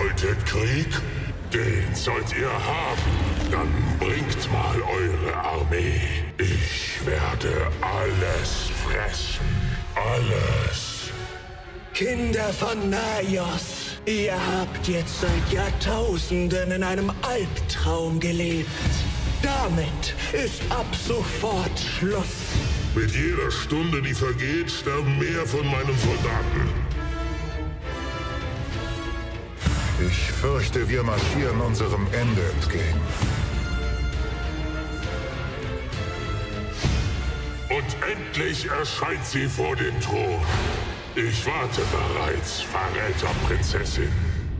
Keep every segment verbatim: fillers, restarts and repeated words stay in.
wolltet Krieg? Den sollt ihr haben. Dann bringt mal eure Armee. Ich werde alles fressen. Alles. Kinder von Naios, ihr habt jetzt seit Jahrtausenden in einem Albtraum gelebt. Damit ist ab sofort Schluss. Mit jeder Stunde, die vergeht, sterben mehr von meinen Soldaten. Ich fürchte, wir marschieren unserem Ende entgegen. Und endlich erscheint sie vor dem Thron. Ich warte bereits, Verräterprinzessin.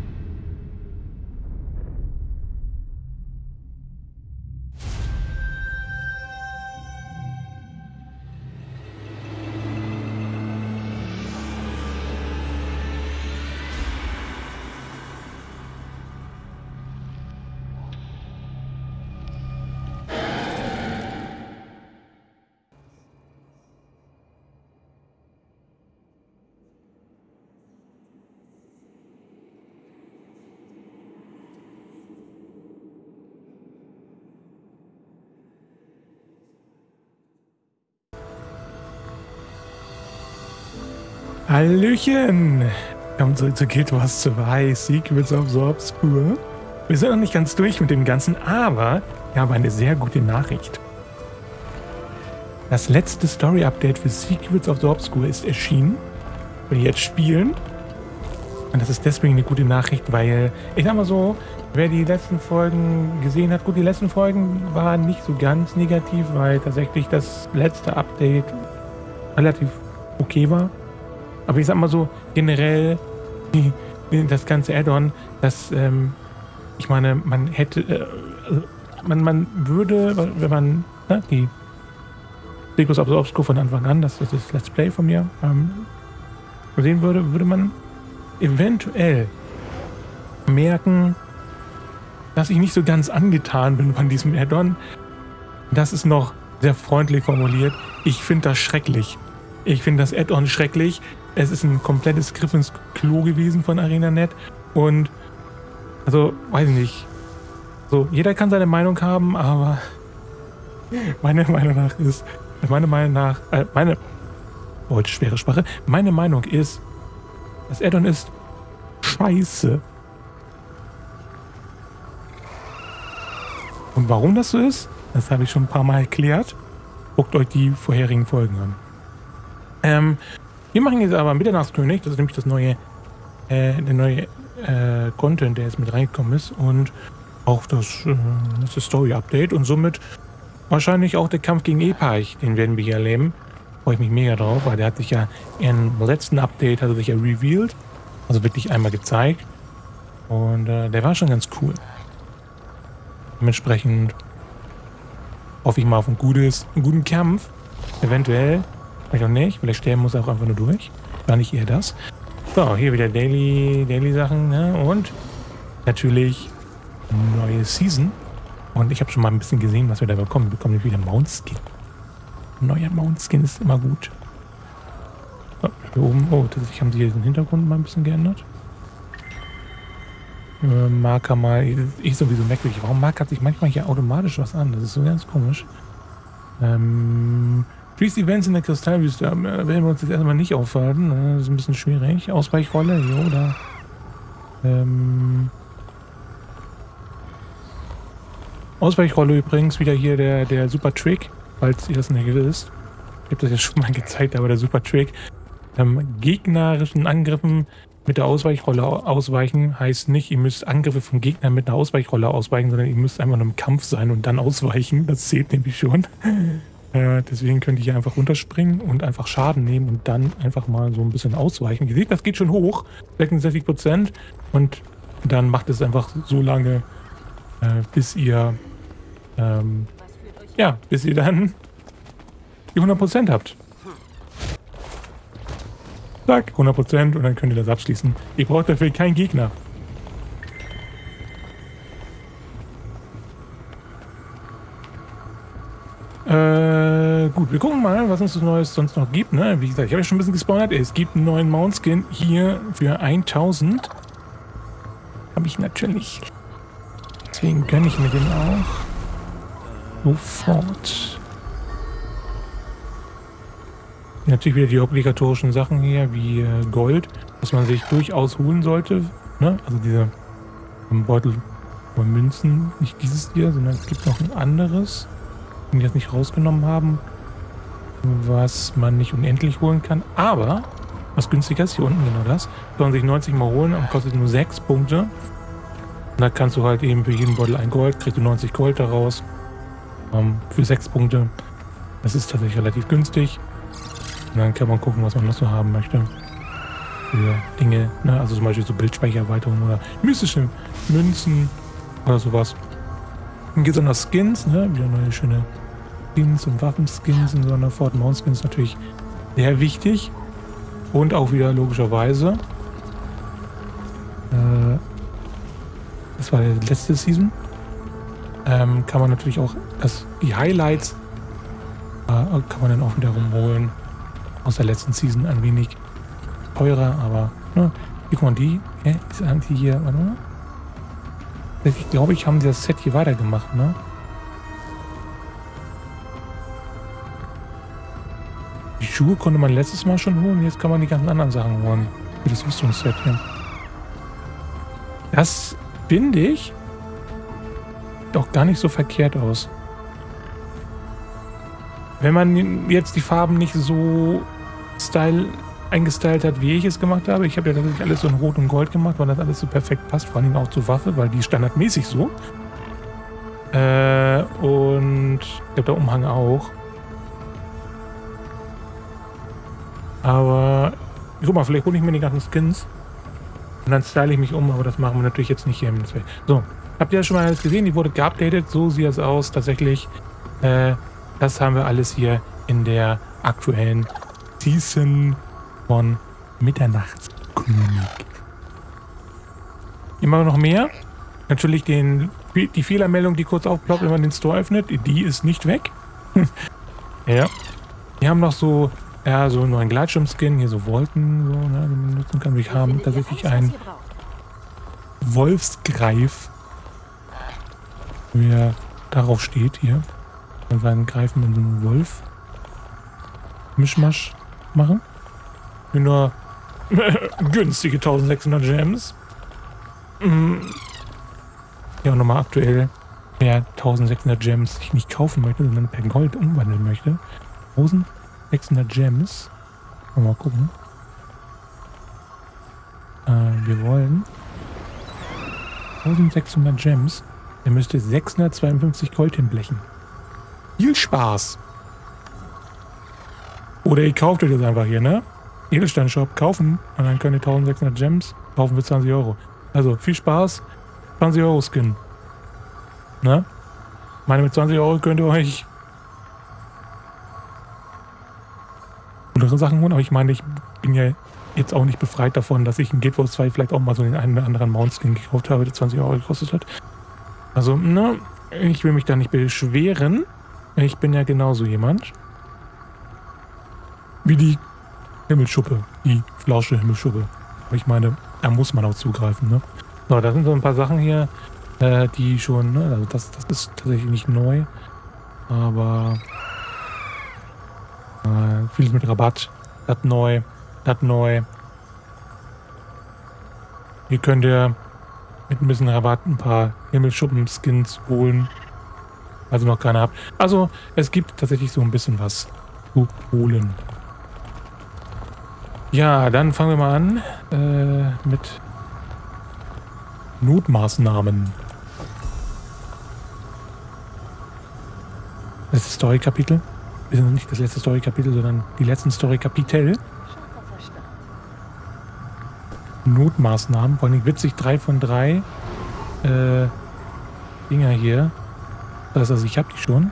Hallöchen! Willkommen zurück zu Guild Wars zwei, Secrets of the Obscure. Wir sind noch nicht ganz durch mit dem Ganzen, aber ich habe eine sehr gute Nachricht. Das letzte Story-Update für Secrets of the Obscure ist erschienen. Wir jetzt spielen. Und das ist deswegen eine gute Nachricht, weil, ich sag mal so, wer die letzten Folgen gesehen hat, gut, die letzten Folgen waren nicht so ganz negativ, weil tatsächlich das letzte Update relativ okay war. Aber ich sag mal so, generell die, das ganze Add-on, das, ähm, ich meine, man hätte, äh, man, man würde, wenn man ne, die Secrets of the Obscure von Anfang an, das ist das Let's Play von mir, ähm, sehen würde, würde man eventuell merken, dass ich nicht so ganz angetan bin von diesem Add-on. Das ist noch sehr freundlich formuliert. Ich finde das schrecklich. Ich finde das Add-on schrecklich. Es ist ein komplettes Griff ins Klo gewesen von ArenaNet. Und, also, weiß ich nicht. So, jeder kann seine Meinung haben, aber meine Meinung nach ist, meine Meinung nach, äh, meine, heute schwere Sprache, meine Meinung ist, das Add-on ist scheiße. Und warum das so ist, das habe ich schon ein paar Mal erklärt. Guckt euch die vorherigen Folgen an. Ähm, wir machen jetzt aber Mitternachtskönig, das ist nämlich das neue, äh, der neue äh, Content, der jetzt mit reingekommen ist und auch das, äh, das Story-Update und somit wahrscheinlich auch der Kampf gegen Eparch, den werden wir hier erleben. Freue ich mich mega drauf, weil der hat sich ja im letzten Update hat er sich ja revealed, also wirklich einmal gezeigt und äh, der war schon ganz cool. Dementsprechend hoffe ich mal auf ein gutes, einen guten Kampf, eventuell. Vielleicht auch nicht, vielleicht sterben muss er auch einfach nur durch. War nicht eher das. So, hier wieder Daily, Daily Sachen, ne? Und natürlich neue Season. Und ich habe schon mal ein bisschen gesehen, was wir da bekommen. Wir bekommen nämlich wieder Mount Skin. Neuer Mount Skin ist immer gut. So, hier oben, oh, tatsächlich haben sie hier den Hintergrund mal ein bisschen geändert. Äh, Marker mal, ich sowieso merkwürdig. Warum markert sich manchmal hier automatisch was an? Das ist so ganz komisch. Ähm... Freeze Events in der Kristallwüste werden wir uns jetzt erstmal nicht aufhalten. Das ist ein bisschen schwierig. Ausweichrolle, jo, da. Ähm Ausweichrolle übrigens wieder hier der, der Super Trick, falls ihr das nicht wisst. Ich habe das ja schon mal gezeigt, aber der Super Trick. Ähm, gegnerischen Angriffen mit der Ausweichrolle ausweichen heißt nicht, ihr müsst Angriffe vom Gegner mit einer Ausweichrolle ausweichen, sondern ihr müsst einfach nur im Kampf sein und dann ausweichen. Das zählt nämlich schon. Äh, deswegen könnt ihr hier einfach runterspringen und einfach Schaden nehmen und dann einfach mal so ein bisschen ausweichen. Ihr seht, das geht schon hoch, sechsundsechzig Prozent. Und dann macht es einfach so lange, äh, bis ihr, ähm, ja, bis ihr dann die hundert Prozent habt. Zack, hundert Prozent und dann könnt ihr das abschließen. Ihr braucht dafür keinen Gegner. Äh, gut, wir gucken mal, was uns das Neues sonst noch gibt, ne? Wie gesagt, ich habe ja schon ein bisschen gespoilert. Es gibt einen neuen Mount Skin hier für tausend. habe ich natürlich. Deswegen gönne ich mir den auch. Sofort. Natürlich wieder die obligatorischen Sachen hier, wie äh, Gold, was man sich durchaus holen sollte. Ne? Also diese ähm, Beutel von Münzen, nicht dieses hier, sondern es gibt noch ein anderes, den wir jetzt nicht rausgenommen haben, was man nicht unendlich holen kann. Aber was günstiger ist, hier unten genau das, kann man sich neunzig mal holen, aber kostet nur sechs Punkte. Und da kannst du halt eben für jeden Beutel ein Gold, kriegst du neunzig Gold daraus. Ähm, für sechs Punkte. Das ist tatsächlich relativ günstig. Und dann kann man gucken, was man noch so haben möchte. Für Dinge, ne? Also zum Beispiel so Bildspeichererweiterung oder mystische Münzen oder sowas. Dann geht es noch Skins, ne? Wieder neue schöne Skins und Waffenskins und so eine Fort Mount Skins natürlich sehr wichtig. Und auch wieder logischerweise. Äh, das war die letzte Season. Ähm, kann man natürlich auch das, die Highlights äh, kann man dann auch wieder rumholen. Aus der letzten Season ein wenig teurer, aber ne, hier, guck mal, die ja, ist die hier, warte mal. Ich glaube, ich habe das Set hier weitergemacht, ne? Die Schuhe konnte man letztes Mal schon holen, jetzt kann man die ganzen anderen Sachen holen. Für das Rüstungsset hier. Das finde ich doch gar nicht so verkehrt aus. Wenn man jetzt die Farben nicht so Style eingestylt hat, wie ich es gemacht habe. Ich habe ja tatsächlich alles so in Rot und Gold gemacht, weil das alles so perfekt passt, vor allem auch zur Waffe, weil die standardmäßig so. Äh, und ich glaube, der Umhang auch. Aber guck mal, vielleicht hole ich mir die ganzen Skins und dann style ich mich um, aber das machen wir natürlich jetzt nicht hier im Netzwerk. So, habt ihr ja schon mal alles gesehen? Die wurde geupdatet, so sieht es aus, tatsächlich. Äh, das haben wir alles hier in der aktuellen Season von Mitternachtskönig. Immer noch mehr. Natürlich den, die Fehlermeldung, die kurz aufploppt, wenn man den Store öffnet, die ist nicht weg. Ja. Wir haben noch so, ja, so einen neuen Gleitschirm-Skin, hier so Wolken, so, ne, die man nutzen kann. Wir haben tatsächlich einen Wolfsgreif, wie er darauf steht hier. Wir werden greifen in so einen Wolf. Mischmasch machen. Für nur günstige eintausendsechshundert Gems. Ja, und nochmal aktuell, wer eintausendsechshundert Gems sich nicht kaufen möchte, sondern per Gold umwandeln möchte. eintausendsechshundert Gems. Mal gucken. Äh, wir wollen eintausendsechshundert Gems. Ihr müsst sechshundertzweiundfünfzig Gold hinblechen. Viel Spaß! Oder ihr kauft euch das einfach hier, ne? Edelstein-Shop kaufen und dann könnt ihr eintausendsechshundert Gems kaufen für zwanzig Euro. Also viel Spaß, zwanzig Euro Skin. Ne? Ich meine, mit zwanzig Euro könnt ihr euch andere Sachen holen, aber ich meine, ich bin ja jetzt auch nicht befreit davon, dass ich in Guild Wars zwei vielleicht auch mal so den einen oder anderen Mount-Skin gekauft habe, der zwanzig Euro gekostet hat. Also, ne, ich will mich da nicht beschweren. Ich bin ja genauso jemand. Wie die Himmelschuppe, die Flausche Himmelschuppe. Aber ich meine, da muss man auch zugreifen, ne? So, da sind so ein paar Sachen hier, äh, die schon, ne, also das, das ist tatsächlich nicht neu. Aber äh, vieles mit Rabatt. Das neu, das neu. Hier könnt ihr mit ein bisschen Rabatt ein paar Himmelschuppen-Skins holen. Also noch keine habt. Also es gibt tatsächlich so ein bisschen was zu holen. Ja, dann fangen wir mal an äh, mit Notmaßnahmen. Das ist das Story-Kapitel. Wir sind nicht das letzte Story-Kapitel, sondern die letzten Story-Kapitel. Notmaßnahmen. Vor allem witzig, drei von drei äh, Dinger hier. Das heißt also, ich habe die schon.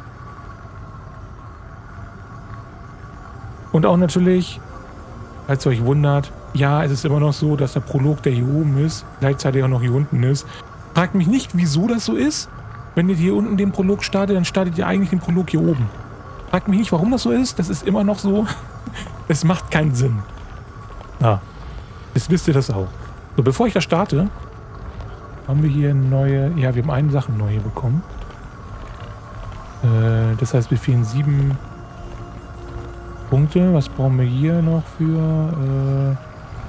Und auch natürlich, falls ihr euch wundert, ja, es ist immer noch so, dass der Prolog, der hier oben ist, gleichzeitig auch noch hier unten ist. Fragt mich nicht, wieso das so ist. Wenn ihr hier unten den Prolog startet, dann startet ihr eigentlich den Prolog hier oben. Fragt mich nicht, warum das so ist. Das ist immer noch so. Es macht keinen Sinn. Ja, jetzt wisst ihr das auch. So, bevor ich da starte, Haben wir hier neue... Ja, wir haben eine Sache neu bekommen. Äh, das heißt, wir fehlen sieben Punkte. Was brauchen wir hier noch für... Äh,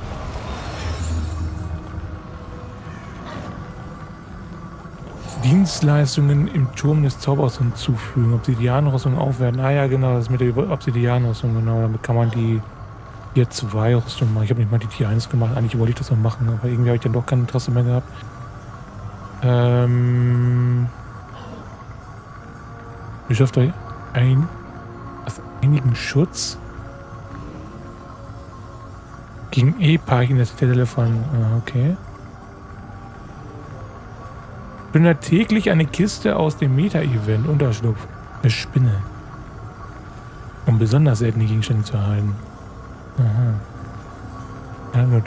Dienstleistungen im Turm des Zaubers hinzufügen. Obsidianrüstung aufwerten. Ah ja, genau, das ist mit der Obsidianrüstung, genau. Damit kann man die Tier zwei Rüstung machen. Ich habe nicht mal die Tier eins gemacht. Eigentlich wollte ich das noch machen, aber irgendwie habe ich dann doch kein Interesse mehr gehabt. Ähm... Beschafft euch ein... Was, einigen Schutz? Gegen E-Park in der Zitadelle von... Ah, okay. Plündert täglich eine Kiste aus dem Meta-Event. Unterschlupf. Eine Spinne. Um besonders seltene Gegenstände zu erhalten. Aha. Ja gut.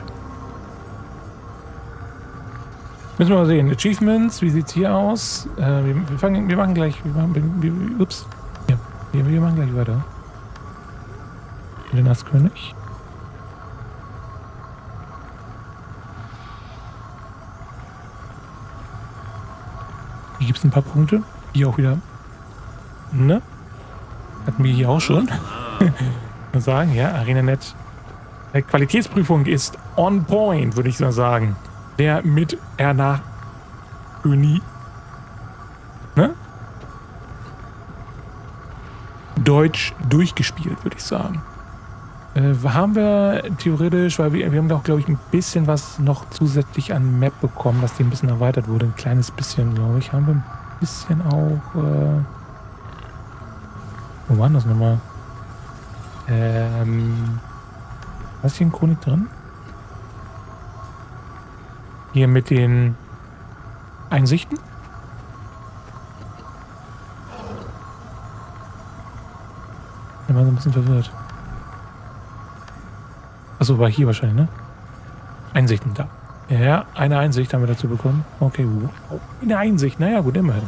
Müssen wir mal sehen. Achievements, wie sieht's hier aus? Äh, wir, wir, fangen, wir machen gleich... Wir machen, wir, wir, ups. Ja, wir, wir machen gleich weiter. Der Nasskönig. Hier gibt es ein paar Punkte. Hier auch wieder. Ne? Hatten wir hier auch schon. Mal sagen, ja, ArenaNet. Die Qualitätsprüfung ist on point, würde ich so sagen. Der mit Erna König. Ne? Deutsch durchgespielt, würde ich sagen. Äh, haben wir theoretisch, weil wir, wir haben doch, glaube ich, ein bisschen was noch zusätzlich an Map bekommen, dass die ein bisschen erweitert wurde. Ein kleines bisschen, glaube ich. Haben wir ein bisschen auch... Äh, wo waren das nochmal? Ähm... Was ist hier in Chronik drin? Hier mit den Einsichten? Ich war so ein bisschen verwirrt. Achso, war hier wahrscheinlich, ne? Einsichten da. Ja, eine Einsicht haben wir dazu bekommen. Okay, wow. Eine Einsicht, naja, gut, immerhin.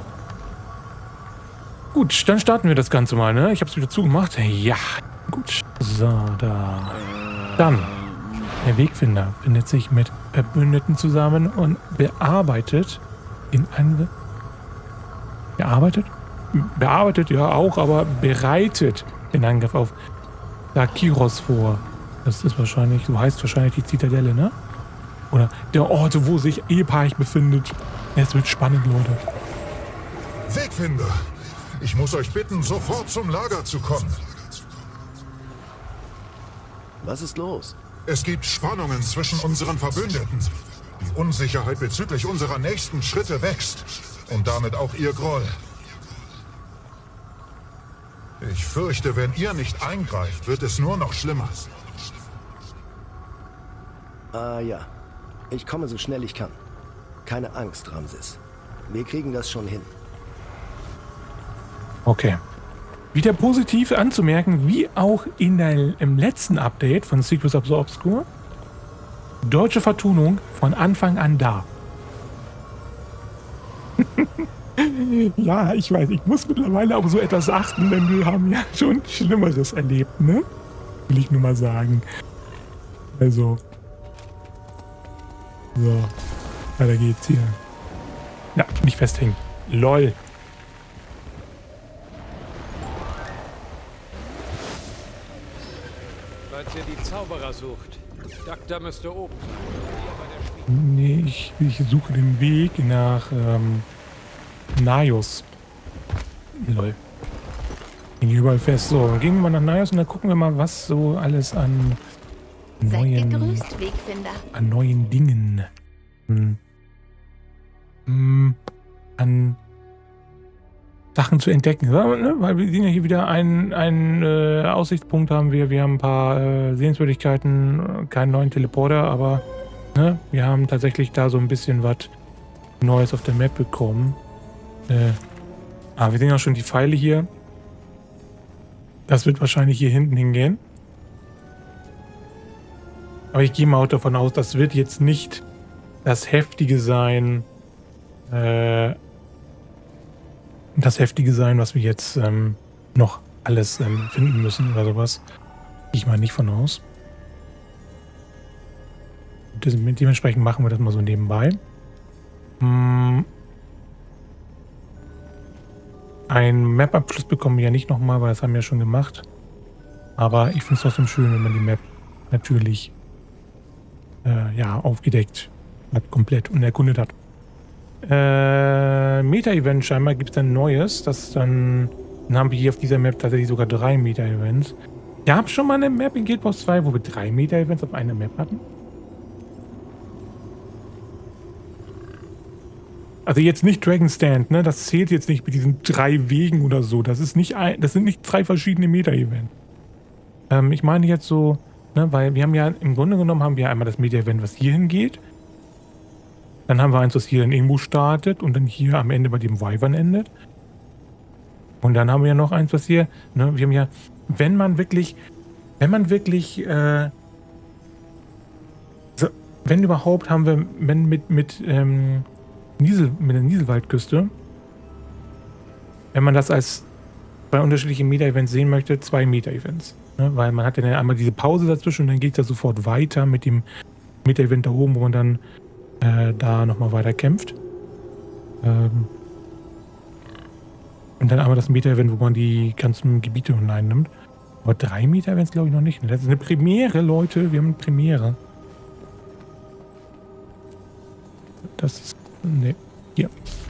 Gut, dann starten wir das Ganze mal, ne? Ich hab's wieder zugemacht. Ja, gut. So, da. Dann. Der Wegfinder findet sich mit Verbündeten zusammen und bearbeitet in eine... Bearbeitet? Bearbeitet, ja auch, aber bereitet den Angriff auf Dakiros vor. Das ist wahrscheinlich, so heißt wahrscheinlich die Zitadelle, ne? Oder der Ort, wo sich E-Park befindet. Es wird spannend, Leute. Wegfinder, ich muss euch bitten, sofort zum Lager zu kommen. Was ist los? Es gibt Spannungen zwischen unseren Verbündeten. Die Unsicherheit bezüglich unserer nächsten Schritte wächst. Und damit auch ihr Groll. Ich fürchte, wenn ihr nicht eingreift, wird es nur noch schlimmer. Ah ja, ich komme so schnell ich kann. Keine Angst, Ramses. Wir kriegen das schon hin. Okay. Wieder positiv anzumerken, wie auch in der, im letzten Update von Secrets of the Obscure. Deutsche Vertonung von Anfang an da. Ja, ich weiß, ich muss mittlerweile auf so etwas achten, denn wir haben ja schon Schlimmeres erlebt, ne? Will ich nur mal sagen. Also. So. Weiter geht's hier. Ja, nicht festhängen. LOL. Falls ihr die Zauberer sucht, Daktar müsste oben sein. Nee, ich, ich suche den Weg nach ähm, Naios. Lol. Bin hier überall fest. So, dann gehen wir mal nach Naios und dann gucken wir mal, was so alles an neuen, gegrüßt, Wegfinder. an neuen Dingen hm, hm, an Sachen zu entdecken. Ja, ne? Weil wir sehen ja hier wieder einen, einen äh, Aussichtspunkt haben wir. Wir haben ein paar äh, Sehenswürdigkeiten, keinen neuen Teleporter, aber ne? Wir haben tatsächlich da so ein bisschen was Neues auf der Map bekommen. Äh, ah, wir sehen auch schon die Pfeile hier. Das wird wahrscheinlich hier hinten hingehen. Aber ich gehe mal auch davon aus, das wird jetzt nicht das Heftige sein, äh, das Heftige sein, was wir jetzt ähm, noch alles ähm, finden müssen oder sowas. Gehe ich mal nicht von aus. Das, dementsprechend machen wir das mal so nebenbei. Hm. Ein Map-Abschluss bekommen wir ja nicht nochmal, weil das haben wir ja schon gemacht. Aber ich finde es trotzdem schön, wenn man die Map natürlich äh, ja, aufgedeckt hat, komplett und erkundet hat. Äh, Meta-Event scheinbar gibt es ein neues. Das dann, dann haben wir hier auf dieser Map tatsächlich sogar drei Meta-Events. Gab es schon mal eine Map in Guild Wars zwei, wo wir drei Meta-Events auf einer Map hatten? Also jetzt nicht Dragon Stand, ne? Das zählt jetzt nicht mit diesen drei Wegen oder so. Das ist nicht ein, das sind nicht drei verschiedene Meta-Events. Ähm, ich meine jetzt so, ne, weil wir haben ja im Grunde genommen haben wir einmal das Meta-Event, was hier hingeht. Dann haben wir eins, was hier dann irgendwo startet und dann hier am Ende bei dem Wyvern endet. Und dann haben wir ja noch eins, was hier, ne, wir haben ja, wenn man wirklich, wenn man wirklich, äh, so, wenn überhaupt, haben wir, wenn mit, mit, ähm, Niesel, mit der Nieselwaldküste, wenn man das als zwei unterschiedliche Meta-Events sehen möchte, zwei Meta-Events. Ne? Weil man hat ja dann einmal diese Pause dazwischen und dann geht es ja sofort weiter mit dem Meta-Event da oben, wo man dann äh, da nochmal weiter kämpft. Ähm und dann einmal das Meta-Event, wo man die ganzen Gebiete hineinnimmt. Aber drei Meta-Events glaube ich noch nicht. Das ist eine Premiere, Leute. Wir haben eine Premiere. Das ist Ne, hier.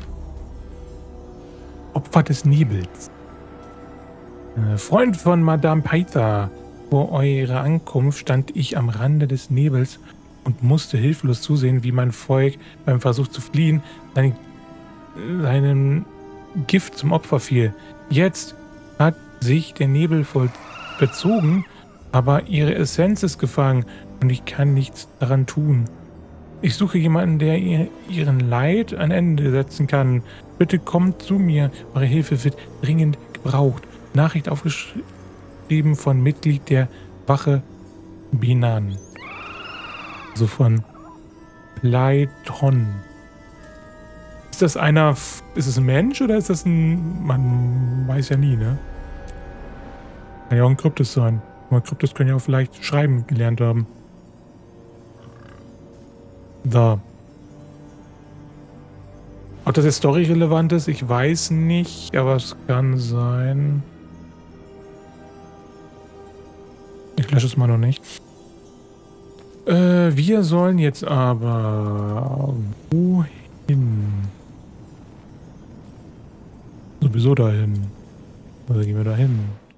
Opfer des Nebels. Äh, Freund von Madame Paita. Vor eurer Ankunft stand ich am Rande des Nebels und musste hilflos zusehen, wie mein Volk beim Versuch zu fliehen seinen, seinem Gift zum Opfer fiel. Jetzt hat sich der Nebel voll verzogen, aber ihre Essenz ist gefangen und ich kann nichts daran tun. Ich suche jemanden, der ihr, ihren Leid ein Ende setzen kann. Bitte kommt zu mir. Eure Hilfe wird dringend gebraucht. Nachricht aufgeschrieben von Mitglied der Wache Binan. Also von Pleiton. Ist das einer... Ist es ein Mensch oder ist das ein... Man weiß ja nie, ne? Kann ja auch ein Kryptos sein. Aber Kryptos können ja auch vielleicht schreiben gelernt haben. Da. Ob das jetzt storyrelevant ist, ich weiß nicht, aber es kann sein. Ich lösche es mal noch nicht. Äh, wir sollen jetzt aber wohin? Sowieso dahin. Also gehen wir dahin.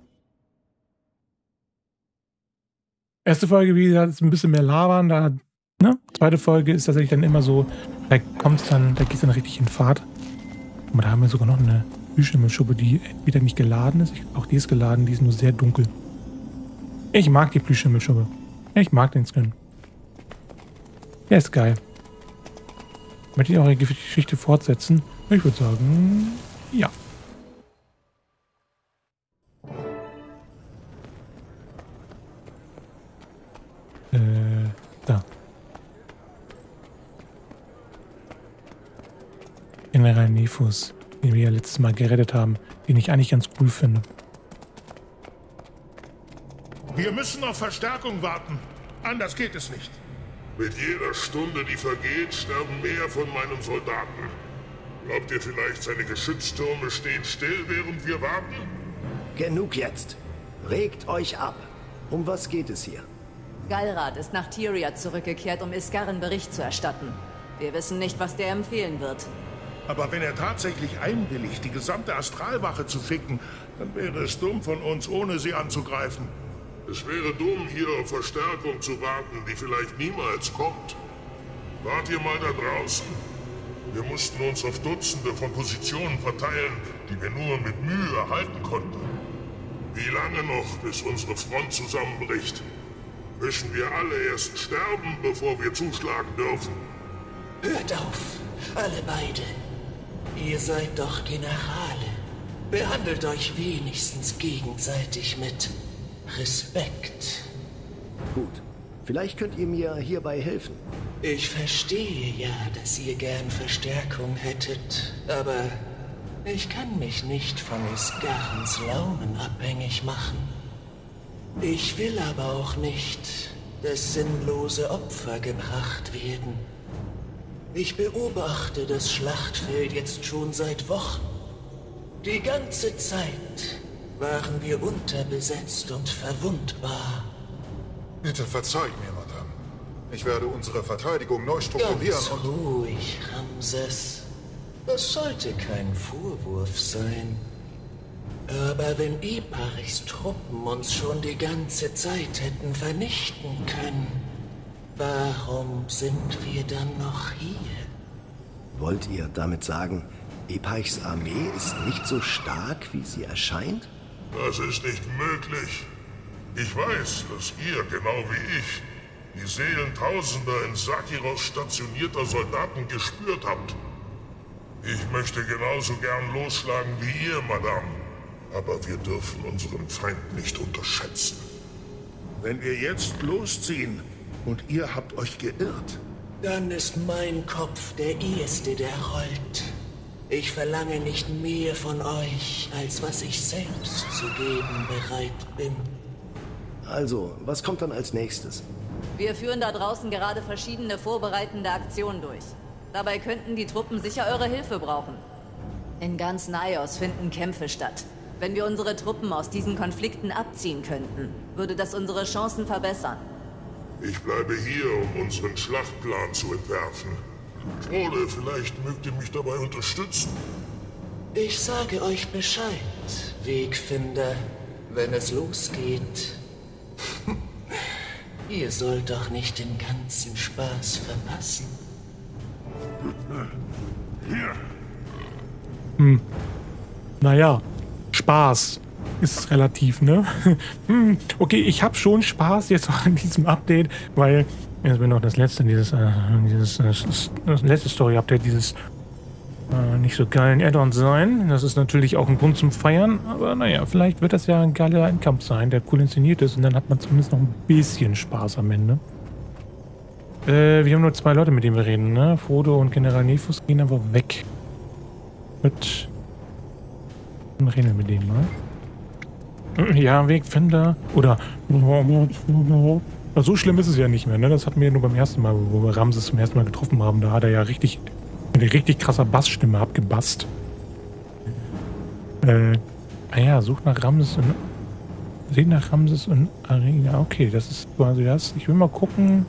Erste Folge, wie gesagt, ist ein bisschen mehr labern, da. Ne? Zweite Folge ist tatsächlich dann immer so, da kommt's dann, da geht's dann richtig in Fahrt. Aber da haben wir sogar noch eine Plüschhimmelschuppe, die wieder nicht geladen ist. Ich, auch die ist geladen, die ist nur sehr dunkel. Ich mag die Plüschhimmelschuppe. Ich mag den Skin. Der ist geil. Möchte ich auch die Geschichte fortsetzen? Ich würde sagen, ja. Äh, da. General Nefus, den wir ja letztes Mal gerettet haben, den ich eigentlich ganz cool finde. Wir müssen auf Verstärkung warten. Anders geht es nicht. Mit jeder Stunde, die vergeht, sterben mehr von meinen Soldaten. Glaubt ihr vielleicht, seine Geschütztürme stehen still, während wir warten? Genug jetzt. Regt euch ab. Um was geht es hier? Galrad ist nach Tyria zurückgekehrt, um Iskarren Bericht zu erstatten. Wir wissen nicht, was der empfehlen wird. Aber wenn er tatsächlich einwilligt, die gesamte Astralwache zu schicken, dann wäre es dumm von uns, ohne sie anzugreifen. Es wäre dumm, hier auf Verstärkung zu warten, die vielleicht niemals kommt. Wart ihr mal da draußen? Wir mussten uns auf Dutzende von Positionen verteilen, die wir nur mit Mühe erhalten konnten. Wie lange noch, bis unsere Front zusammenbricht? Müssen wir alle erst sterben, bevor wir zuschlagen dürfen? Hört auf, alle beide. Ihr seid doch Generale. Behandelt euch wenigstens gegenseitig mit Respekt. Gut. Vielleicht könnt ihr mir hierbei helfen. Ich verstehe ja, dass ihr gern Verstärkung hättet, aber ich kann mich nicht von Iskarrens Launen abhängig machen. Ich will aber auch nicht, dass sinnlose Opfer gebracht werden. Ich beobachte das Schlachtfeld jetzt schon seit Wochen. Die ganze Zeit waren wir unterbesetzt und verwundbar. Bitte verzeiht mir, Madame. Ich werde unsere Verteidigung neu strukturieren Ganz und... ruhig, Ramses. Das sollte kein Vorwurf sein. Aber wenn Eparchs Truppen uns schon die ganze Zeit hätten vernichten können, warum sind wir dann noch hier? Wollt ihr damit sagen, Eparchs Armee ist nicht so stark, wie sie erscheint? Das ist nicht möglich. Ich weiß, dass ihr, genau wie ich, die Seelen tausender in Sakiros stationierter Soldaten gespürt habt. Ich möchte genauso gern losschlagen wie ihr, Madame. Aber wir dürfen unseren Feind nicht unterschätzen. Wenn wir jetzt losziehen und ihr habt euch geirrt, Dann ist mein Kopf der erste, der rollt. Ich verlange nicht mehr von euch, als was ich selbst zu geben bereit bin. Also, was kommt dann als nächstes? Wir führen da draußen gerade verschiedene vorbereitende Aktionen durch. Dabei könnten die Truppen sicher eure Hilfe brauchen. In ganz Naios finden Kämpfe statt. Wenn wir unsere Truppen aus diesen Konflikten abziehen könnten, würde das unsere Chancen verbessern. Ich bleibe hier, um unseren Schlachtplan zu entwerfen. Frode, vielleicht mögt ihr mich dabei unterstützen. Ich sage euch Bescheid, Wegfinder, wenn es losgeht. Ihr sollt doch nicht den ganzen Spaß verpassen. Hm. Naja, Spaß ist relativ, ne? hm. Okay, ich habe schon Spaß jetzt an diesem Update, weil jetzt wird noch das letzte, dieses, äh, dieses äh, das letzte Story-Update, dieses äh, nicht so geilen Add-on sein. Das ist natürlich auch ein Grund zum Feiern, aber naja, vielleicht wird das ja ein geiler Endkampf sein, der cool inszeniert ist und dann hat man zumindest noch ein bisschen Spaß am Ende. Äh, wir haben nur zwei Leute, mit denen wir reden, ne? Frodo und General Nefus gehen einfach weg. Mit reden mit dem, ne? Ja, Wegfinder. Oder so schlimm ist es ja nicht mehr, ne? Das hatten wir ja nur beim ersten Mal, wo wir Ramses zum ersten Mal getroffen haben. Da hat er ja richtig eine richtig krasser Bassstimme abgebasst. Äh, ah ja, sucht nach Ramses und seht nach Ramses und Arena. Okay, das ist quasi das. Ich will mal gucken.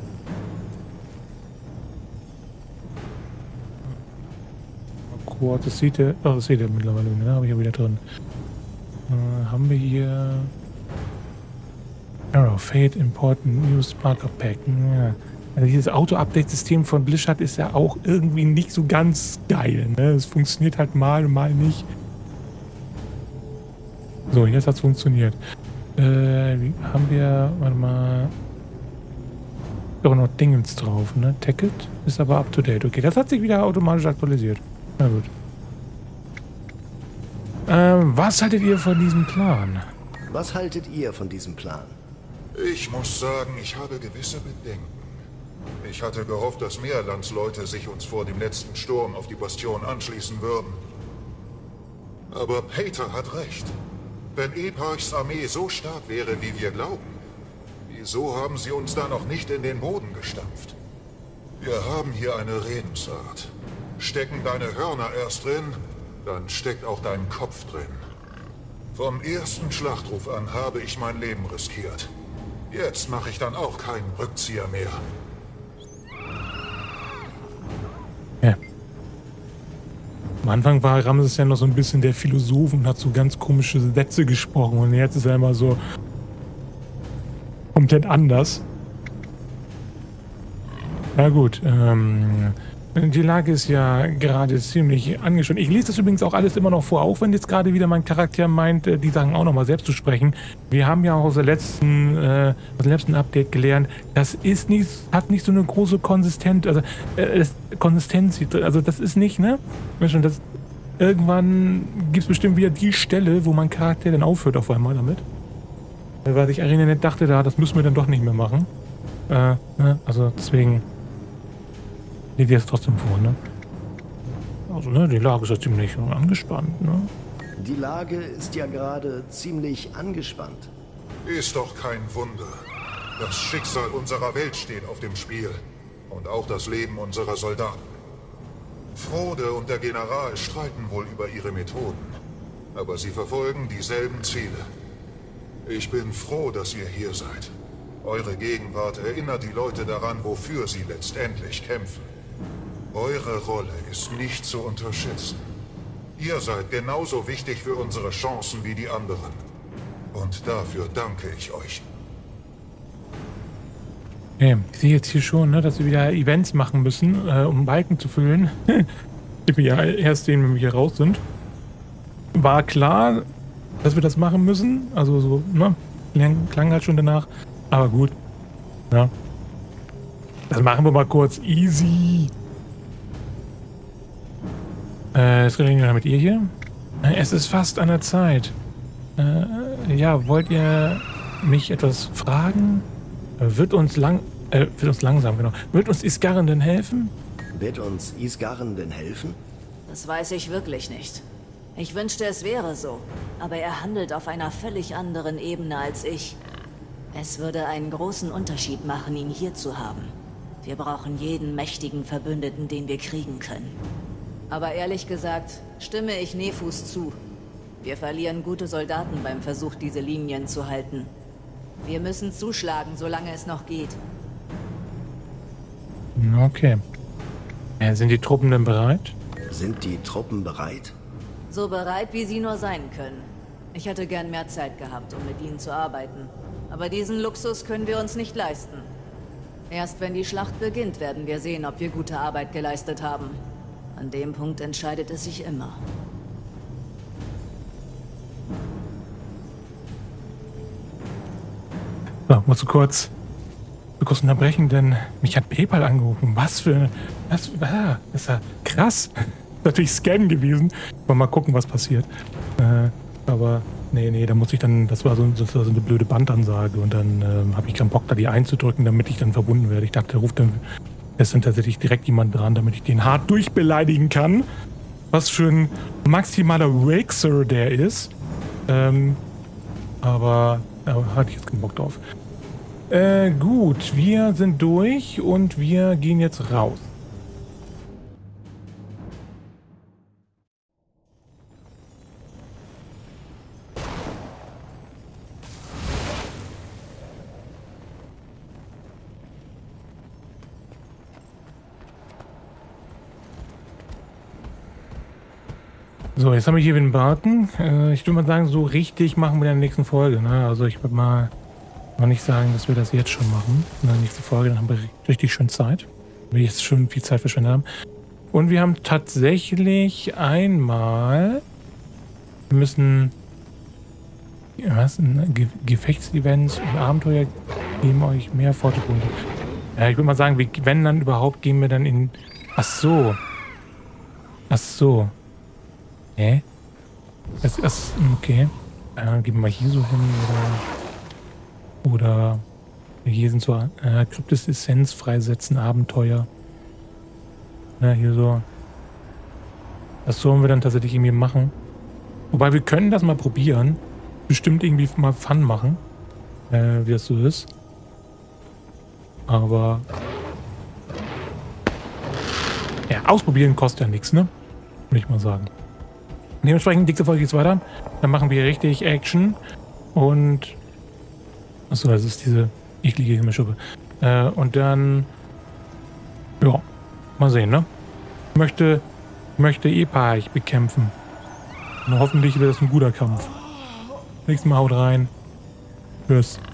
Kurz, das sieht er. Oh, das seht ihr mittlerweile, ne? Habe ich ja wieder drin. Äh, haben wir hier. Arrow, Fate, Important News, Marker Pack. Ja. Also dieses Auto-Update-System von Blizzard ist ja auch irgendwie nicht so ganz geil. Ne? Es funktioniert halt mal und mal nicht. So, jetzt hat es funktioniert. Äh, wie haben wir. Warte mal. Doch noch Dingens drauf, ne? Ticket ist aber up to date. Okay, das hat sich wieder automatisch aktualisiert. Na gut. Ähm, was haltet ihr von diesem Plan? Was haltet ihr von diesem Plan? Ich muss sagen, ich habe gewisse Bedenken. Ich hatte gehofft, dass mehr Landsleute sich uns vor dem letzten Sturm auf die Bastion anschließen würden. Aber Peter hat recht. Wenn Eparchs Armee so stark wäre, wie wir glauben, wieso haben sie uns da noch nicht in den Boden gestampft? Wir haben hier eine Redensart. Stecken deine Hörner erst drin, dann steckt auch dein Kopf drin. Vom ersten Schlachtruf an habe ich mein Leben riskiert. Jetzt mache ich dann auch keinen Rückzieher mehr. Ja. Am Anfang war Ramses ja noch so ein bisschen der Philosoph und hat so ganz komische Sätze gesprochen und jetzt ist er immer so komplett anders. Na gut, ähm... die Lage ist ja gerade ziemlich angespannt. Ich lese das übrigens auch alles immer noch vor, auch wenn jetzt gerade wieder mein Charakter meint, die Sachen auch nochmal selbst zu sprechen. Wir haben ja auch aus der letzten, äh, aus dem letzten Update gelernt, das ist nicht, hat nicht so eine große Konsistenz, also äh, Konsistenz, also das ist nicht, ne? Das, irgendwann gibt es bestimmt wieder die Stelle, wo mein Charakter dann aufhört auf einmal damit. Weil ich Arena nicht dachte, da, das müssen wir dann doch nicht mehr machen. Äh, ne? Also deswegen legt ihr es trotzdem vor, ne? Also, ne, die Lage ist ja ziemlich angespannt, ne? Die Lage ist ja gerade ziemlich angespannt. Ist doch kein Wunder. Das Schicksal unserer Welt steht auf dem Spiel. Und auch das Leben unserer Soldaten. Frode und der General streiten wohl über ihre Methoden, aber sie verfolgen dieselben Ziele. Ich bin froh, dass ihr hier seid. Eure Gegenwart erinnert die Leute daran, wofür sie letztendlich kämpfen. Eure Rolle ist nicht zu unterschätzen. Ihr seid genauso wichtig für unsere Chancen wie die anderen. Und dafür danke ich euch. Okay, ich sehe jetzt hier schon, ne, dass wir wieder Events machen müssen, äh, um Balken zu füllen. Die wir ja erst sehen, wenn wir hier raus sind. War klar, dass wir das machen müssen. Also so, ne? Klang, klang halt schon danach. Aber gut. Ja. Das machen wir mal kurz. Easy. Äh, jetzt reden wir mit ihr hier. Es ist fast an der Zeit. Äh, ja, wollt ihr mich etwas fragen? Wird uns lang... Äh, wird uns langsam, genau. Wird uns Isgarren denn helfen? Wird uns Isgarren denn helfen? Das weiß ich wirklich nicht. Ich wünschte, es wäre so. Aber er handelt auf einer völlig anderen Ebene als ich. Es würde einen großen Unterschied machen, ihn hier zu haben. Wir brauchen jeden mächtigen Verbündeten, den wir kriegen können. Aber ehrlich gesagt, stimme ich Nefus zu. Wir verlieren gute Soldaten beim Versuch, diese Linien zu halten. Wir müssen zuschlagen, solange es noch geht. Okay. Äh, sind die Truppen denn bereit? Sind die Truppen bereit? So bereit, wie sie nur sein können. Ich hätte gern mehr Zeit gehabt, um mit ihnen zu arbeiten. Aber diesen Luxus können wir uns nicht leisten. Erst wenn die Schlacht beginnt, werden wir sehen, ob wir gute Arbeit geleistet haben. An dem Punkt entscheidet es sich immer. So, muss du kurz, kurz unterbrechen, denn mich hat PayPal angerufen. Was für... Was, ah, das ist ja krass. Natürlich Scam gewesen. Aber mal gucken, was passiert. Äh, aber nee, nee, da muss ich dann... Das war so, das war so eine blöde Bandansage. Und dann äh, habe ich keinen Bock, da die einzudrücken, damit ich dann verbunden werde. Ich dachte, der ruft dann... Es sind tatsächlich direkt jemand dran, damit ich den hart durchbeleidigen kann. Was für ein maximaler Raxer der ist. Ähm, aber da hatte ich jetzt keinen Bock drauf. Äh, gut, wir sind durch und wir gehen jetzt raus. So, jetzt haben wir hier den Barton. Äh, ich würde mal sagen, so richtig machen wir in der nächsten Folge. Ne? Also ich würde mal noch nicht sagen, dass wir das jetzt schon machen. In der nächsten Folge, dann haben wir richtig schön Zeit. Wir jetzt schon viel Zeit verschwendet haben. Und wir haben tatsächlich einmal... Wir müssen... Was? Ge Gefechtsevents und Abenteuer geben euch mehr Fortschritte. Ja, ich würde mal sagen, wenn dann überhaupt, gehen wir dann in... Ach so. Ach so. Hä? Das ist, okay. Äh, gehen wir mal hier so hin oder... Oder... Hier sind so... Äh, Kryptis Essenz freisetzen, Abenteuer. Ja, hier so... Das sollen wir dann tatsächlich irgendwie machen. Wobei, wir können das mal probieren. Bestimmt irgendwie mal Fun machen. Äh, wie das so ist. Aber... Ja, ausprobieren kostet ja nichts, ne? Würde ich mal sagen. Dementsprechend, nächste Folge geht's weiter. Dann machen wir richtig Action. Und... Achso, das ist diese eklige Himmelsschuppe. Äh, und dann... Ja, mal sehen, ne? Ich möchte, möchte Eparch bekämpfen. Und hoffentlich wird das ein guter Kampf. Nächstes Mal haut rein. Tschüss.